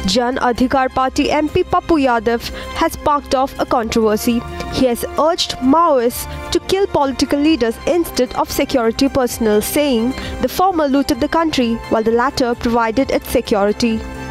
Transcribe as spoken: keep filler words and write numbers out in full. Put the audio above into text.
Jan Adhikar Party M P Pappu Yadav has sparked off a controversy. He has urged Maoists to kill political leaders instead of security personnel, saying the former looted the country while the latter provided its security.